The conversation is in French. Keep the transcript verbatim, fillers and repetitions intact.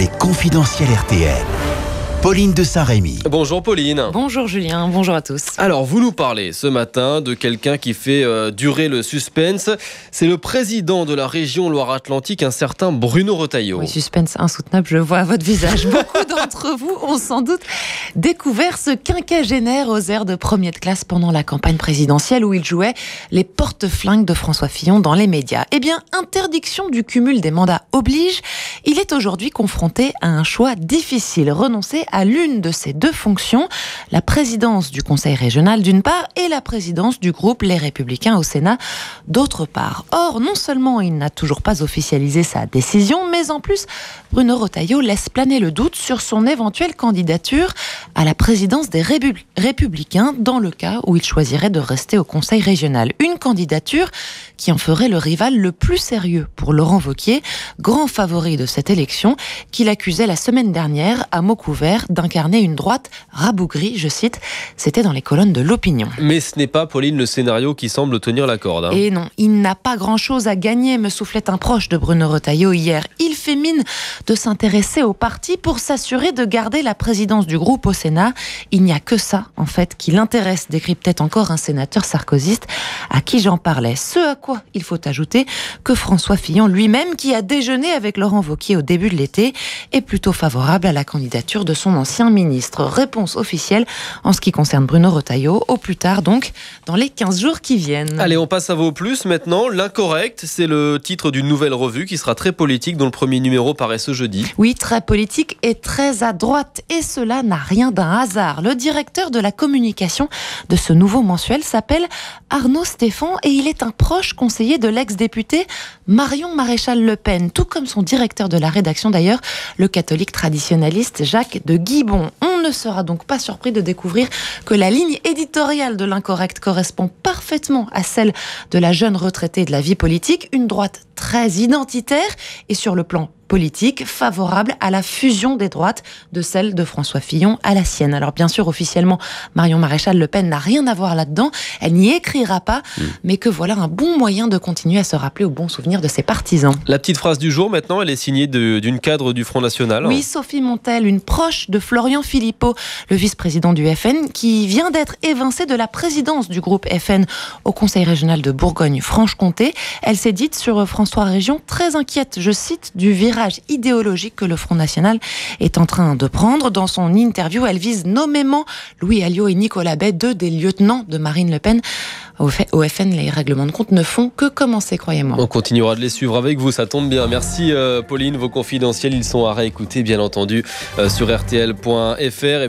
Les confidentiels R T L. Pauline de Saint-Rémy. Bonjour Pauline. Bonjour Julien, bonjour à tous. Alors vous nous parlez ce matin de quelqu'un qui fait euh, durer le suspense. C'est le président de la région Loire-Atlantique, un certain Bruno Retailleau. Oui, suspense insoutenable, je le vois à votre visage. Beaucoup d'entre vous ont sans doute découvert ce quinquagénaire aux airs de premier de classe pendant la campagne présidentielle où il jouait les porte-flingues de François Fillon dans les médias. Eh bien, interdiction du cumul des mandats oblige. Il est aujourd'hui confronté à un choix difficile, renoncer à l'une de ces deux fonctions, la présidence du Conseil régional d'une part et la présidence du groupe Les Républicains au Sénat d'autre part. Or, non seulement il n'a toujours pas officialisé sa décision, mais en plus, Bruno Retailleau laisse planer le doute sur son éventuelle candidature à la présidence des Rébu- Républicains dans le cas où il choisirait de rester au Conseil régional. Une candidature qui en ferait le rival le plus sérieux pour Laurent Wauquiez, grand favori de cette élection, qu'il accusait la semaine dernière à mots couverts d'incarner une droite rabougrie, je cite, c'était dans les colonnes de l'Opinion. Mais ce n'est pas, Pauline, le scénario qui semble tenir la corde. Hein. Et non, il n'a pas grand-chose à gagner, me soufflait un proche de Bruno Retailleau hier. Il fait mine de s'intéresser au parti pour s'assurer de garder la présidence du groupe au Sénat. Il n'y a que ça, en fait, qui l'intéresse, décryptait encore un sénateur sarkozyste à qui j'en parlais. Ce à quoi il faut ajouter que François Fillon lui-même, qui a déjeuné avec Laurent Wauquiez au début de l'été, est plutôt favorable à la candidature de son ancien ministre. Réponse officielle en ce qui concerne Bruno Retailleau, au plus tard donc dans les quinze jours qui viennent. Allez, on passe à vos plus maintenant. L'incorrect, c'est le titre d'une nouvelle revue qui sera très politique, dont le premier numéro paraît ce jeudi. Oui, très politique et très à droite. Et cela n'a rien d'un hasard. Le directeur de la communication de ce nouveau mensuel s'appelle Arnaud Stéphan et il est un proche conseiller de l'ex-député Marion Maréchal Le Pen, tout comme son directeur de la rédaction d'ailleurs, le catholique traditionnaliste Jacques de Guibon. On ne sera donc pas surpris de découvrir que la ligne éditoriale de l'incorrect correspond parfaitement à celle de la jeune retraitée de la vie politique, une droite très identitaire et sur le plan politique, favorable à la fusion des droites de celle de François Fillon à la sienne. Alors bien sûr, officiellement, Marion Maréchal Le Pen n'a rien à voir là-dedans, elle n'y écrira pas, mmh. mais que voilà un bon moyen de continuer à se rappeler au bon souvenir de ses partisans. La petite phrase du jour, maintenant, elle est signée de, d'une cadre du Front National. Oui, Sophie Montel, une proche de Florian Philippot, le vice-président du F N, qui vient d'être évincé de la présidence du groupe F N au Conseil régional de Bourgogne-Franche-Comté. Elle s'est dite sur France trois Régions très inquiète, je cite, du virage idéologique que le Front National est en train de prendre. Dans son interview, elle vise nommément Louis Alliot et Nicolas Bay, deux des lieutenants de Marine Le Pen. Au F N, les règlements de compte ne font que commencer, croyez-moi. On continuera de les suivre avec vous, ça tombe bien. Merci euh, Pauline, vos confidentiels, ils sont à réécouter bien entendu euh, sur R T L point F R.